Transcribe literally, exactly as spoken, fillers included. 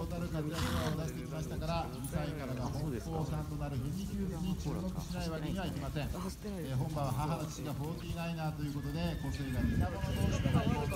うたる活躍を出してきましたから、にさいからが本校さんとなる富士急に注目しないわけにはいきません。えー、本場は母の父がフォーティーナイナーということで、個性が似た者同士の対抗